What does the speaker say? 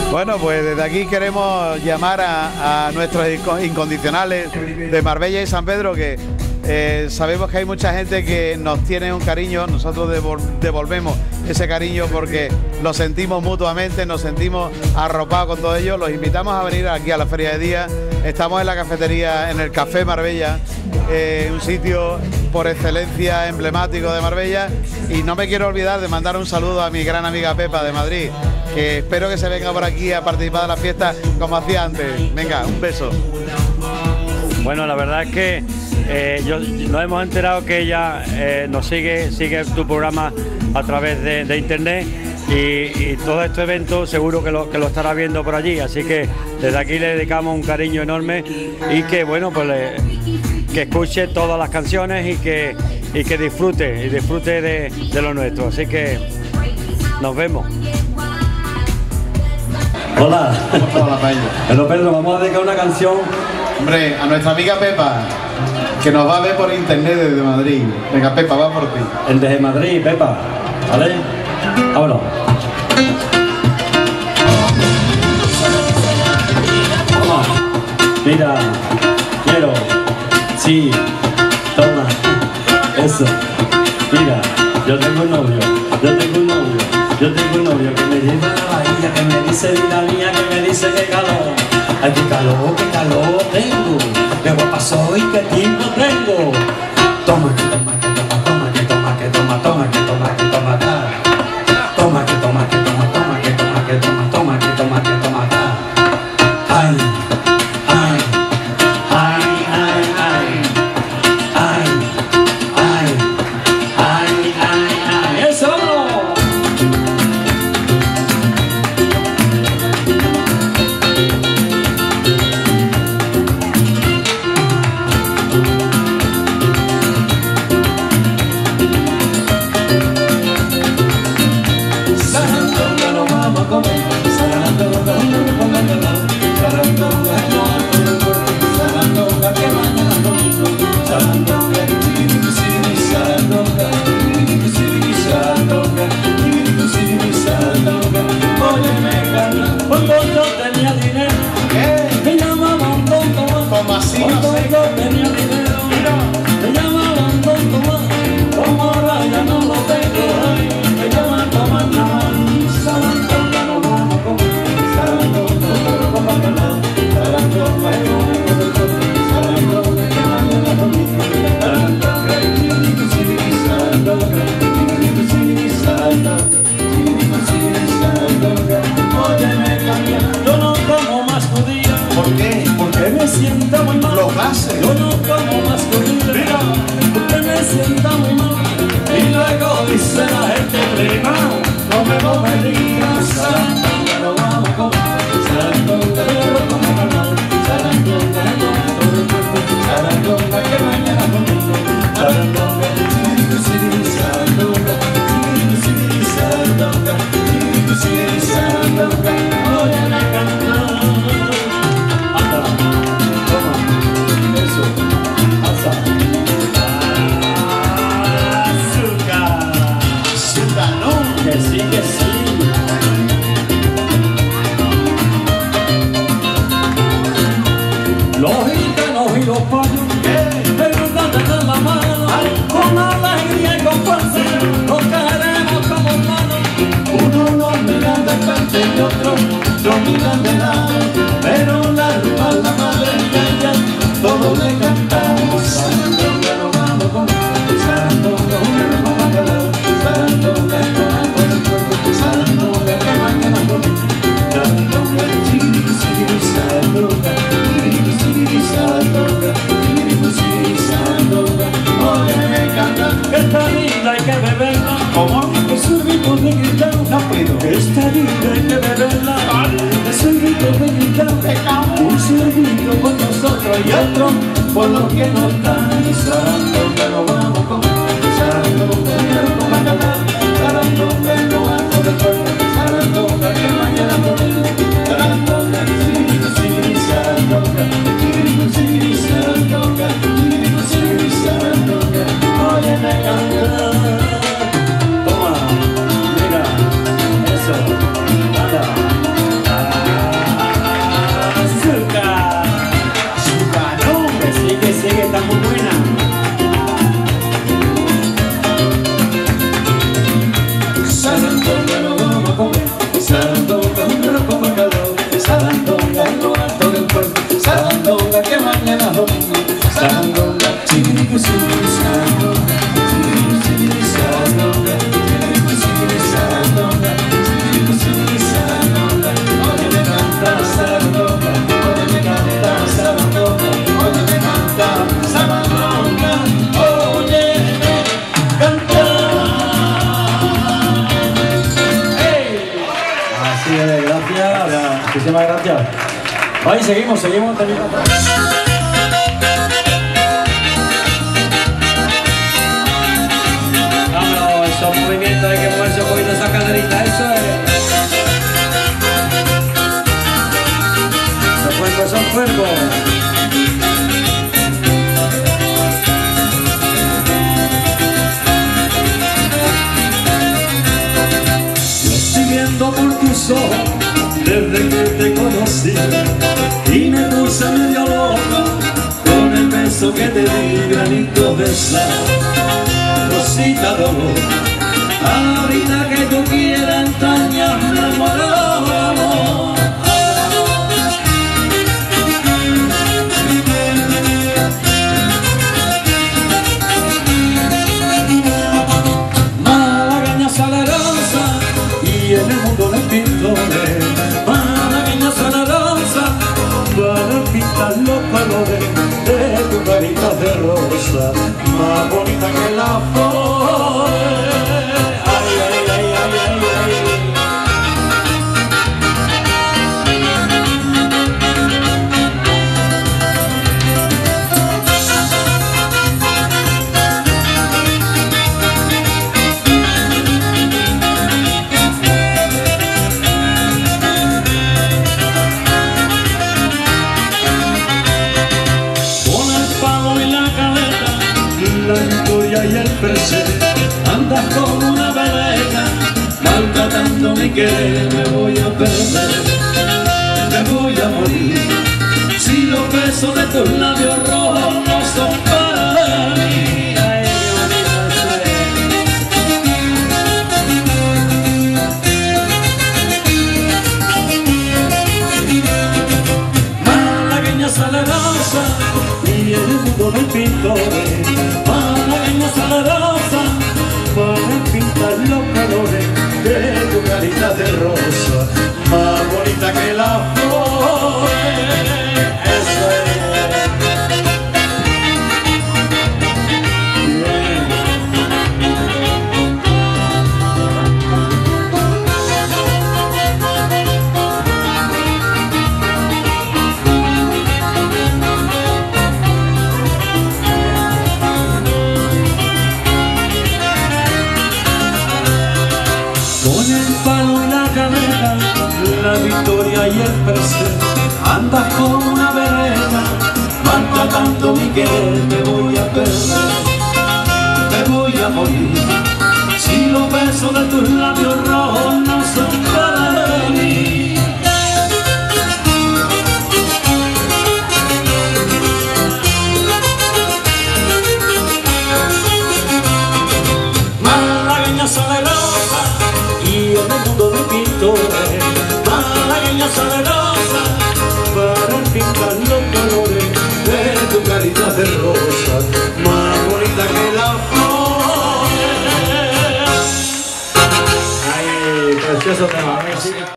Bueno, pues desde aquí queremos llamar a nuestros incondicionales de Marbella y San Pedro, que sabemos que hay mucha gente que nos tiene un cariño. Nosotros devolvemos ese cariño porque lo sentimos mutuamente, nos sentimos arropados con todo ello. Los invitamos a venir aquí a la Feria de Día. Estamos en la cafetería, en el Café Marbella, un sitio por excelencia emblemático de Marbella. Y no me quiero olvidar de mandar un saludo a mi gran amiga Pepa de Madrid, que espero que se venga por aquí a participar de la fiesta como hacía antes. Venga, un beso. Bueno, la verdad es que nos hemos enterado que ella nos sigue tu programa a través de internet, y todo este evento seguro que lo estará viendo por allí, así que desde aquí le dedicamos un cariño enorme, y que bueno, pues que escuche todas las canciones y que disfrute de lo nuestro, así que nos vemos. Hola. Hola, Pero Pedro, vamos a dedicar una canción. Hombre, a nuestra amiga Pepa, que nos va a ver por internet desde Madrid. Venga, Pepa, va por ti. Desde Madrid, Pepa. ¿Vale? Vámonos. Vamos. Mira, quiero. Sí. Toma. Eso. Mira, yo tengo un novio. Yo tengo un novio que me lleva a la bahía, que me dice vida mía, que me dice que calor. Ay, qué calor tengo. Qué guapa soy, qué tiempo tengo. Toma, que toma, que toma, toma, que toma, que toma, toma, que toma, que toma, ta. Toma, que toma, que toma, toma, que toma, que toma, toma, que toma, que toma, ta. Ay, ay, ay, ay, ay, ay, ay, ay, ay, ay. ¡Eso! Cuando yo tenía dinero, me llamaban tonto más. Cuando yo tenía dinero, me llamaban tonto más. Como ahora ya no lo tengo, me llaman tomando más. Sarandonga no vamos a comer, sarandonga no vamos a ganar, sarandonga que mañana domingo, sarandonga, yo no como más judía. ¿Por qué? Porque me sienta muy mal. Los gases. Yo no como más judía. Porque me sienta muy mal. Y luego dice la gente prima, no me digas, sarandonga no vamos a comer, sarandonga no vamos a ganar, sarandonga que mañana domingo, sarandonga, sarandonga, oye la cantar. Anda, toma, eso, alza. Azúcar, ¿no? Que sí, que sí. Los gitanos y los payos me gustan de dar la mano, con alegría y con fuerza nos caeremos como hermanos. Uno nos mira de frente y otro nos mira de lado, pero la rumba la madre calla, todos le cantamos. Sarandonga no vamos a comer, sarandonga no vamos a ganar, sarandonga por el cuerpo, sarandonga que mañana domingo, sarandonga, sarandonga, sarandonga, óyeme cantar, que esta vida hay que beberla. ¿Cómo? Es un ritmo de gritar, No puedo. que esta vida hay que beberla. Es un ritmo de gritar, un servicio por nosotros y otro por lo que nos dan. Sarandonga no vamos a comer, sarandonga no vamos a ganar, sarandonga no vamos a comer, sarandonga que mañana domingo, sarandonga, sarandonga, sarandonga, óyeme cantar. Toma, mira, eso, nada. gracias. Ahí seguimos teniendo... Vámonos, esos movimientos hay que moverse un poquito esa caderita, eso es. Son cuerpos. Yo estoy viendo por tus ojos desde que te conocí y me puse medio loco con el beso que te di, granito de sal, rosita de oro. Ahorita que tú quieras entrañarme amor. Y en el mundo de pintores, malagueña salerosa, para pintar los colores de tu carita de rosa, más bonita que la flores. Ay, ay, ay, ay, ay, ay. Y el presente, andas como una veleta, maltratando mi querer, me voy a perder, me voy a morir, si los besos de tus labios rojos no son para mí. Ay, malagueña salerosa y el mundo del pintor, malagueña salerosa para pintar los colores de tu carita de rosa, más bonita que la flor. Eso es. La victoria y el presente, andas como una vereda, maltratando mi querer, me voy a perder, me voy a morir, si los besos de tus labios rojos no son para mí. Malagueña salerosa y en el mundo de pintores, malagueña salerosa para pintar los colores de tu carita de rosa, más bonita que la flor. Ay, precioso tema.